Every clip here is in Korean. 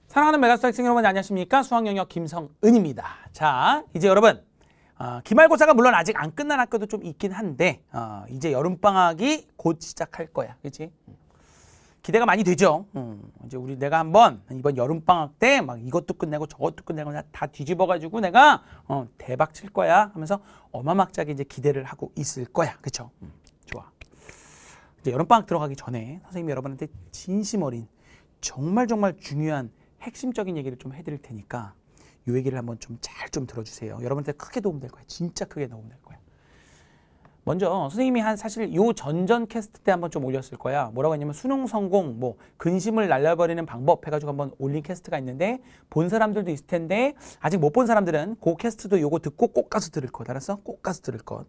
사랑하는 메가스터 학생 여러분 안녕하십니까? 수학영역 김성은입니다. 자, 이제 여러분 기말고사가 물론 아직 안 끝난 학교도 좀 있긴 한데 이제 여름방학이 곧 시작할 거야. 그렇지? 기대가 많이 되죠. 이제 내가 한번 이번 여름방학 때 막 이것도 끝내고 저것도 끝내고 다 뒤집어가지고 내가 대박 칠 거야 하면서 어마막자하게 이제 기대를 하고 있을 거야. 그쵸? 좋아. 이제 여름방학 들어가기 전에 선생님이 여러분한테 진심 어린 정말 중요한 핵심적인 얘기를 좀 해드릴 테니까 이 얘기를 한번 좀 잘 좀 들어주세요. 여러분한테 크게 도움될 거야. 진짜 크게 도움될 거야. 먼저 선생님이 사실 요 전전 캐스트 때 한번 좀 올렸을 거야. 뭐라고 했냐면 수능 성공 뭐 근심을 날려버리는 방법 해가지고 한번 올린 캐스트가 있는데 본 사람들도 있을 텐데 아직 못 본 사람들은 그 캐스트도 요거 듣고 꼭 가서 들을 것. 알았어? 꼭 가서 들을 것.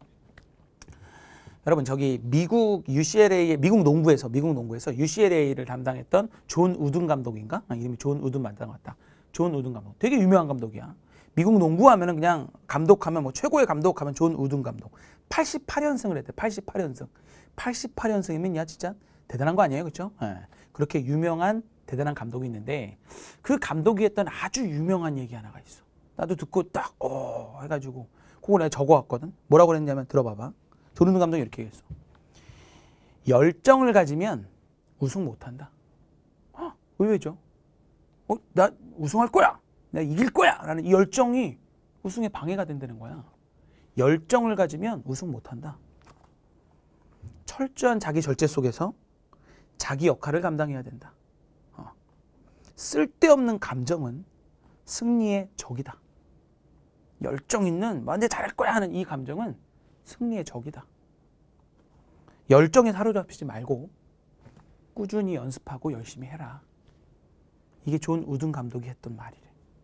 여러분 저기 미국 농구에서 UCLA를 담당했던 존 우든 감독인가? 이름이 존 우든 맞는 것 같다. 존 우든 감독. 되게 유명한 감독이야. 미국 농구 하면은 그냥 감독하면 뭐 최고의 감독하면 존 우든 감독. 88연승을 했대. 88연승. 88연승이면 야 진짜 대단한 거 아니에요? 그렇죠? 네. 그렇게 유명한 대단한 감독이 있는데 그 감독이 했던 아주 유명한 얘기 하나가 있어. 나도 듣고 딱 해가지고 그거 내가 적어왔거든. 뭐라고 그랬냐면 들어봐봐. 존 우든 감독이 이렇게 얘기했어. 열정을 가지면 우승 못한다. 의외죠? 나 우승할 거야. 내가 이길 거야. 라는 이 열정이 우승에 방해가 된다는 거야. 열정을 가지면 우승 못한다. 철저한 자기 절제 속에서 자기 역할을 감당해야 된다. 쓸데없는 감정은 승리의 적이다. 열정 있는 완전 잘할 거야 하는 이 감정은 승리의 적이다. 열정에 사로잡히지 말고 꾸준히 연습하고 열심히 해라. 이게 존 우든 감독이 했던 말이래.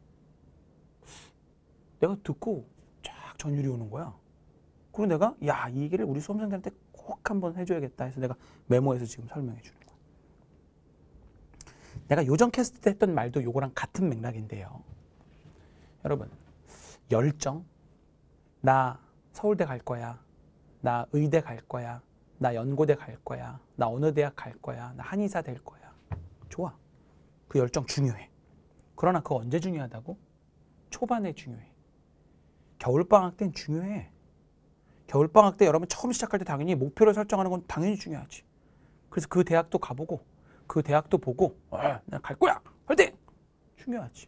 내가 듣고 쫙 전율이 오는 거야. 그리고 내가 이 얘기를 우리 수험생들한테 꼭 한번 해줘야겠다 해서 내가 메모해서 지금 설명해 주는 거야. 내가 요전 캐스트 때 했던 말도 요거랑 같은 맥락인데요. 여러분 열정, 나 서울대 갈 거야, 나 의대 갈 거야, 나 연고대 갈 거야, 나 어느 대학 갈 거야, 나 한의사 될 거야. 좋아. 그 열정 중요해. 그러나 그거 언제 중요하다고? 초반에 중요해. 겨울방학 때는 중요해. 겨울방학 때 여러분 처음 시작할 때 당연히 목표를 설정하는 건 당연히 중요하지. 그래서 그 대학도 가보고 그 대학도 보고 나 갈 거야. 화이팅! 중요하지.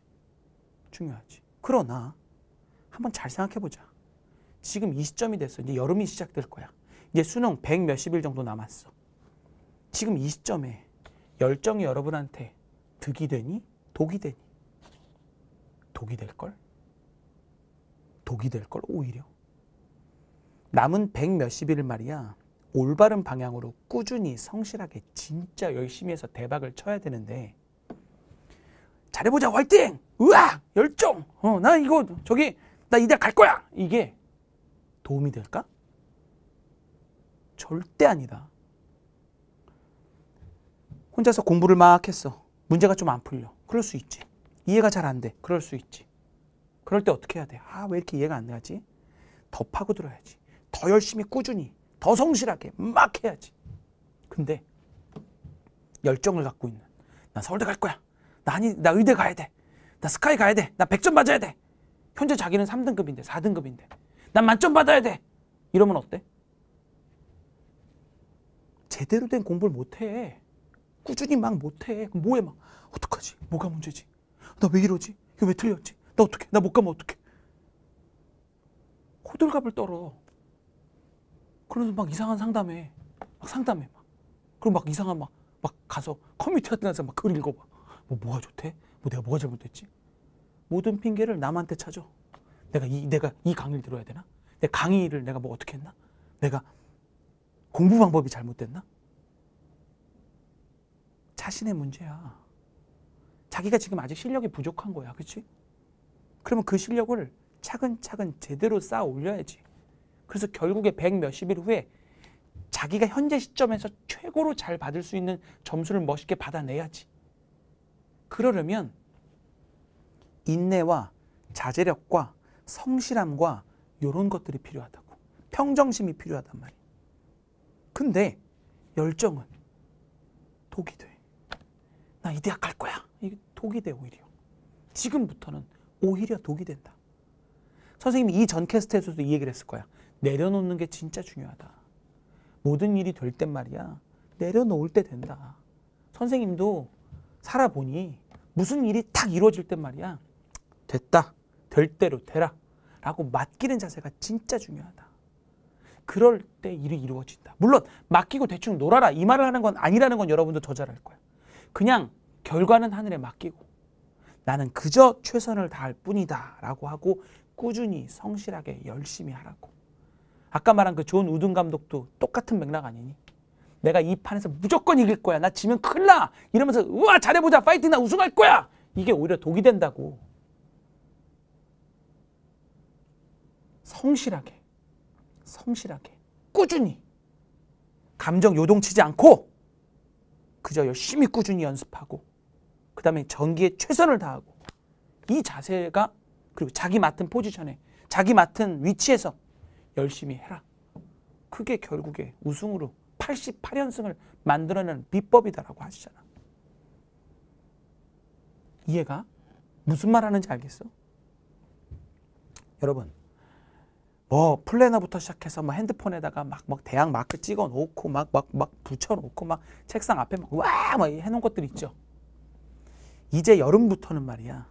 그러나 한번 잘 생각해보자. 지금 이 시점이 됐어. 이제 여름이 시작될 거야. 이제 수능 100 몇십 일 정도 남았어. 지금 이 시점에 열정이 여러분한테 득이 되니? 독이 되니? 독이 될걸? 독이 될걸 오히려. 남은 100 몇십 일을 말이야. 올바른 방향으로 꾸준히 성실하게 진짜 열심히 해서 대박을 쳐야 되는데 잘해보자 화이팅! 으악! 열정! 나 이거 나 이 대학 갈 거야! 이게 도움이 될까? 절대 아니다. 혼자서 공부를 막 했어. 문제가 좀 안 풀려. 그럴 수 있지. 이해가 잘 안 돼. 그럴 수 있지. 그럴 때 어떻게 해야 돼? 왜 이렇게 이해가 안 가지? 더 파고들어야지. 더 열심히 꾸준히, 더 성실하게 막 해야지. 근데 열정을 갖고 있는 나 서울대 갈 거야. 나 의대 가야 돼. 나 스카이 가야 돼. 나 100점 맞아야 돼. 현재 자기는 3등급인데 4등급인데 난 만점 받아야 돼. 이러면 어때? 제대로 된 공부를 못해. 꾸준히 막 못해. 그럼 뭐해 막. 어떡하지? 뭐가 문제지? 나 왜 이러지? 이거 왜 틀렸지? 나 어떡해? 나 못 가면 어떡해? 호들갑을 떨어. 그러면서 막 이상한 상담해. 그럼 막 이상한 막 가서 커뮤니티 같은 데서 막 글 읽어봐. 뭐가 좋대? 내가 뭐가 잘못됐지? 모든 핑계를 남한테 찾아. 내가 이 강의를 들어야 되나? 내 강의를 내가 뭐 어떻게 했나? 내가 공부 방법이 잘못됐나? 자신의 문제야. 자기가 지금 아직 실력이 부족한 거야. 그렇지? 그러면 그 실력을 차근차근 제대로 쌓아 올려야지. 그래서 결국에 100 몇십 일 후에 자기가 현재 시점에서 최고로 잘 받을 수 있는 점수를 멋있게 받아내야지. 그러려면 인내와 자제력과 성실함과 이런 것들이 필요하다고. 평정심이 필요하단 말이야. 근데 열정은 독이 돼. 나 이 대학 갈 거야. 이게 독이 돼 오히려. 지금부터는 오히려 독이 된다. 선생님이 이 전 캐스트에서도 이 얘기를 했을 거야. 내려놓는 게 진짜 중요하다. 모든 일이 될 땐 말이야. 내려놓을 때 된다. 선생님도 살아보니 무슨 일이 딱 이루어질 땐 말이야. 됐다. 될 대로 되라. 라고 맡기는 자세가 진짜 중요하다. 그럴 때 일이 이루어진다. 물론 맡기고 대충 놀아라 이 말을 하는 건 아니라는 건 여러분도 더 잘 알 거야. 그냥 결과는 하늘에 맡기고 나는 그저 최선을 다할 뿐이다 라고 하고 꾸준히 성실하게 열심히 하라고. 아까 말한 그 존 우든 감독도 똑같은 맥락 아니니? 내가 이 판에서 무조건 이길 거야. 나 지면 큰일 나. 이러면서 우와 잘해보자. 파이팅 나 우승할 거야. 이게 오히려 독이 된다고. 성실하게 꾸준히 감정 요동치지 않고 그저 열심히 꾸준히 연습하고 그 다음에 전기에 최선을 다하고 이 자세가 그리고 자기 맡은 포지션에 자기 맡은 위치에서 열심히 해라. 그게 결국에 우승으로 88연승을 만들어내는 비법이다라고 하시잖아. 이해가? 무슨 말 하는지 알겠어? 여러분 뭐 플래너부터 시작해서 뭐 핸드폰에다가 막 대학 마크 찍어 놓고 막 붙여 놓고 막 책상 앞에 막 해놓은 것들 있죠. 이제 여름부터는 말이야.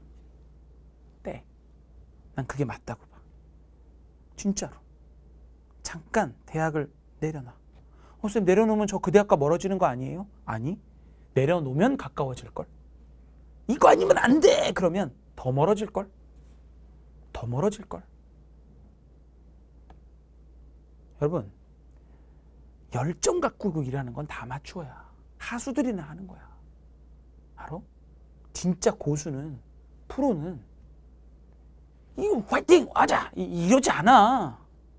난 그게 맞다고 봐. 진짜로. 잠깐 대학을 내려놔. 선생님 내려놓으면 저 그 대학과 멀어지는 거 아니에요? 아니. 내려놓으면 가까워질걸. 이거 아니면 안 돼. 그러면 더 멀어질걸. 더 멀어질걸. 여러분 열정 갖고 일하는 건 다 맞추어야. 하수들이나 하는 거야. 알아? 진짜 고수는 프로는 이거 화이팅 하자 이러지 않아.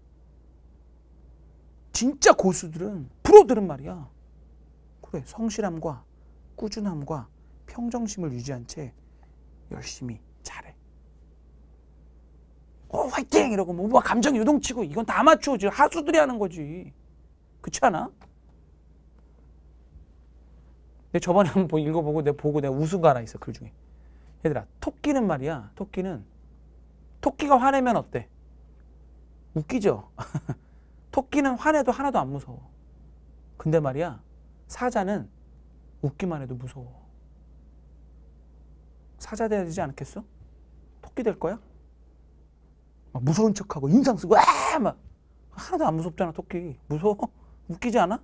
진짜 고수들은 프로들은 말이야. 그래 성실함과 꾸준함과 평정심을 유지한 채 열심히 잘해. 화이팅 이러고 뭐 감정 요동치고 이건 다 맞춰지. 하수들이 하는 거지. 그렇지 않아? 근데 저번에 한번 읽어보고 내가 웃은 거 하나 있어. 글 중에. 얘들아 토끼는 말이야. 토끼가 화내면 어때? 웃기죠? 토끼는 화내도 하나도 안 무서워. 근데 말이야 사자는 웃기만 해도 무서워. 사자 돼야 되지 않겠어? 토끼 될 거야? 막 무서운 척하고 인상 쓰고 막 하나도 안 무섭잖아. 토끼 무서워? 웃기지 않아?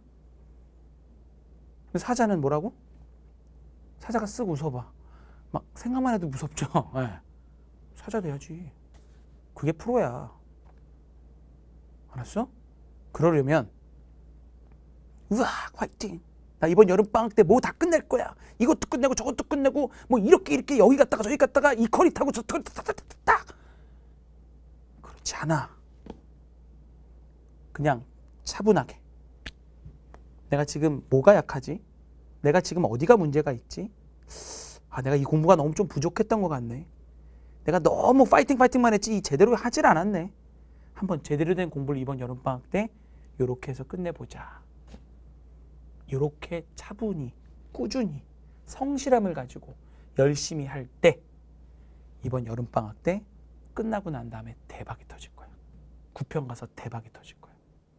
근데 사자는 뭐라고? 사자가 쓱 웃어봐. 막 생각만 해도 무섭죠. 네. 사자 돼야지. 그게 프로야. 알았어? 그러려면 우와 화이팅. 나 이번 여름방학 때 뭐 다 끝낼 거야. 이것도 끝내고 저것도 끝내고 뭐 이렇게 여기 갔다가 저기 갔다가 이 커리 타고 저 커리 딱. 그렇지 않아. 그냥 차분하게. 내가 지금 뭐가 약하지? 내가 지금 어디가 문제가 있지? 내가 이 공부가 너무 좀 부족했던 것 같네. 내가 너무 파이팅만 했지 제대로 하질 않았네. 한번 제대로 된 공부를 이번 여름방학 때 요렇게 해서 끝내보자. 요렇게 차분히 꾸준히 성실함을 가지고 열심히 할 때 이번 여름방학 때 끝나고 난 다음에 대박이 터질 거야. 9편 가서 대박이 터질 거야.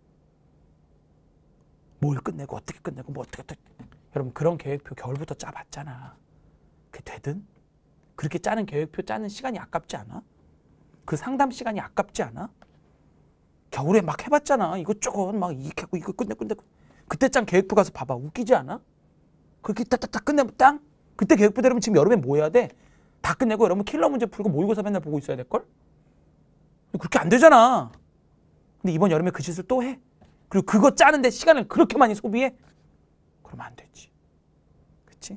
뭘 끝내고 어떻게 끝내고 뭐 어떻게 여러분 그런 계획표 겨울부터 짜봤잖아. 그게 되든? 그렇게 짜는 계획표 짜는 시간이 아깝지 않아? 그 상담 시간이 아깝지 않아? 겨울에 막 해봤잖아. 이것저것 막 이렇게 하고 이거 끝내고 그때 짠 계획표 가서 봐봐. 웃기지 않아? 그렇게 딱딱딱 끝내면 땅? 그때 계획표대로면 지금 여름에 뭐 해야 돼? 다 끝내고 여러분 킬러 문제 풀고 모의고사 맨날 보고 있어야 될걸? 그렇게 안 되잖아. 근데 이번 여름에 그 짓을 또 해. 그리고 그거 짜는데 시간을 그렇게 많이 소비해? 그러면 안 되지. 그치?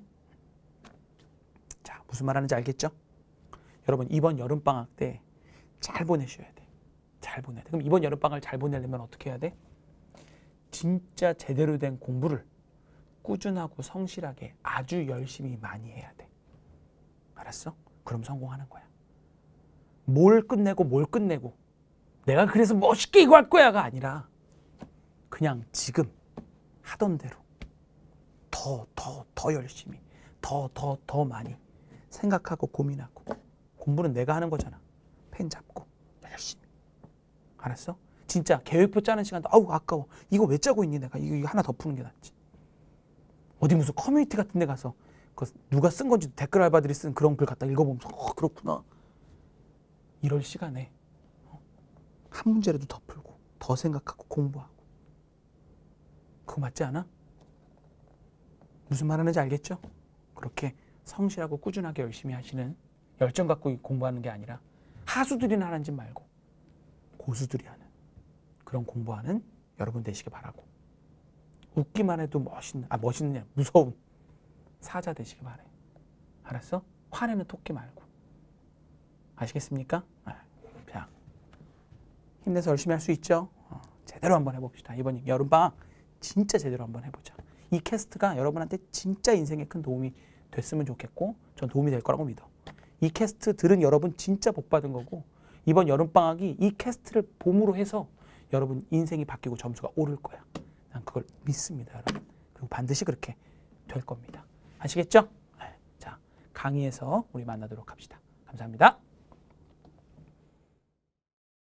자, 무슨 말 하는지 알겠죠? 여러분 이번 여름방학 때 잘 보내셔야 돼. 잘 보내야 돼. 그럼 이번 여름방학을 잘 보내려면 어떻게 해야 돼? 진짜 제대로 된 공부를 꾸준하고 성실하게 아주 열심히 많이 해야 돼. 알았어? 그럼 성공하는 거야. 뭘 끝내고 내가 그래서 멋있게 이거 할 거야가 아니라 그냥 지금 하던 대로 더 열심히 더 많이 생각하고 고민하고. 공부는 내가 하는 거잖아. 펜 잡고 열심히. 알았어? 진짜 계획표 짜는 시간도 아우 아까워. 이거 왜 짜고 있니 내가. 이거 하나 더 푸는 게 낫지. 어디 무슨 커뮤니티 같은 데 가서 그 누가 쓴 건지 댓글 알바들이 쓴 그런 글 갖다 읽어보면서 그렇구나. 이럴 시간에 한 문제라도 더 풀고 더 생각하고 공부하고. 그거 맞지 않아? 무슨 말 하는지 알겠죠? 그렇게 성실하고 꾸준하게 열심히 하시는, 열정 갖고 공부하는 게 아니라 하수들이나 하는 짓 말고 고수들이 하는 그런 공부하는 여러분 되시길 바라고, 웃기만 해도 멋있는 무서운 사자 되시길 바래. 알았어? 화내는 토끼 말고. 아시겠습니까? 자, 힘내서 열심히 할 수 있죠? 제대로 한번 해봅시다. 이번 여름방학 진짜 제대로 한번 해보자. 이 캐스트가 여러분한테 진짜 인생에 큰 도움이 됐으면 좋겠고 전 도움이 될 거라고 믿어. 이 캐스트 들은 여러분 진짜 복 받은 거고, 이번 여름방학이 이 캐스트를 봄으로 해서 여러분 인생이 바뀌고 점수가 오를 거야. 난 그걸 믿습니다, 여러분. 그리고 반드시 그렇게 될 겁니다. 아시겠죠? 자, 강의에서 우리 만나도록 합시다. 감사합니다.